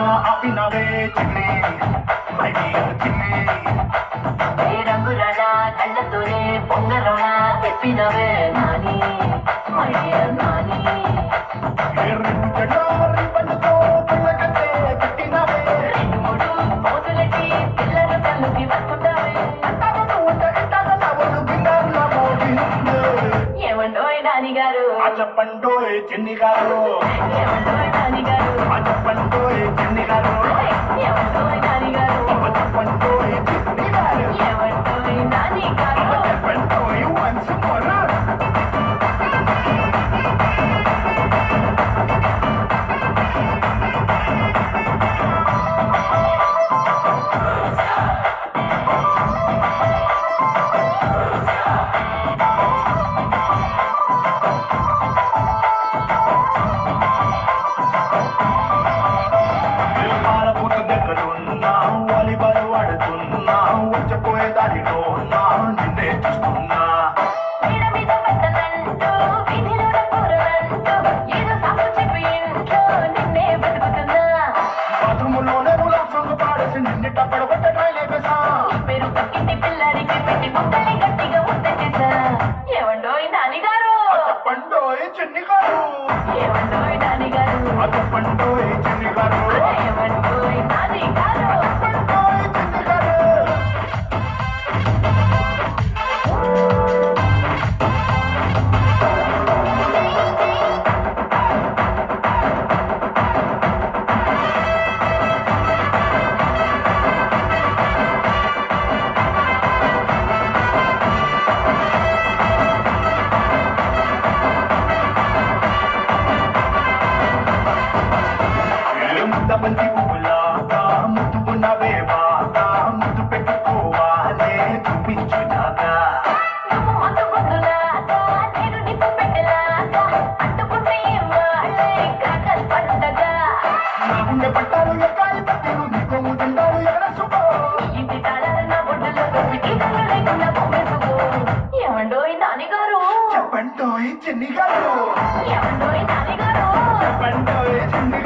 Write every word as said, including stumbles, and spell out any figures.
ఆపినవే చిన్ని my dear చిన్ని ఏ రంగుల కళ్ళతోనే పొంగరోణ తెప్పినవే నాని మై డియర్ నాని రెండు జడారి పండుతో పుల్లకట్టే కట్టినవే రెండు మూడు పోతులకి పిల్లల కళ్ళుకి వస్తుంటావే అంటాను అంటే ఇంటాను నవ్వులు గింగారుల మోగిందే ఏమండోయ్ నాని గారు ఆ చెప్పండోయ్ చిన్ని గారు ఏమండోయ్ నాని గారు ఆ చెప్పండోయ్ చిన్ని గారు ఏమండోయ్ నాని గారు ఆ చెప్పండోయ్ చిన్ని గారు ఏమండోయ్ నాని గారు ఆ చెప్పండోయ్ once more పాలపుట దగ్గరున్నా వాలీబాల్ ఆడుతున్నా వచ్చపోయే దారిలో నా నిన్నే చూస్తున్నా వీడ మీద పట్టనంటూ వీధిలోన కూరలంటూ ఏదో సాకు చెప్పి ఇంట్లో నిన్నే బతుకుతున్నా బాత్రూములోనే నువ్వు సాంగ్ పాడేసి నిన్నిట పడగొట్ట ట్రైలేపేసా పేరు పక్కింటి పిల్లాడికి పెట్టి ముక్కల్ని గట్టిగా ముద్దెట్టేసా ఏమండోయ్ నాని గారు చెప్పండోయ్ చిన్ని గారు ఏమండోయ్ నాని గారు ఆ చెప్పండోయ్ చిన్ని గారు ఏమండోయ్ నాని గారు చెప్పండోయ్ చిన్ని గారు ముద్దబంతి పువ్వులాగా ముద్దుకున్నవే బాగా ముద్దు పెట్టుకోవాలే చూపించుదాకా నువ్వు మందుకొద్దులాగా నేను నిప్పు పెట్టలాగా అంటుకుంటే వాళ్ళే కాకల్ పండగా నా గుండె పట్టాలు ఎక్కాలి పట్టేరు నీకు తింటారు ఎక్కడ సుఖో ఇంటి తాళాలు నా బొడ్డులో దొరికి కళ్ళు లేకుండా పొమ్మేసుకో ఏమండోయ్ నాని గారు చెప్పండోయ్ చిన్ని గారు ఏమండోయ్ నాని గారు చెప్పండోయ్ చిన్ని